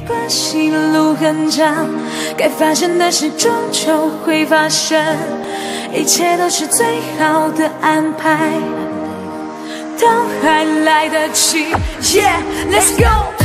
关系，路很长，该发生的事终究会发生，一切都是最好的安排，都还来得及。Yeah, let's go.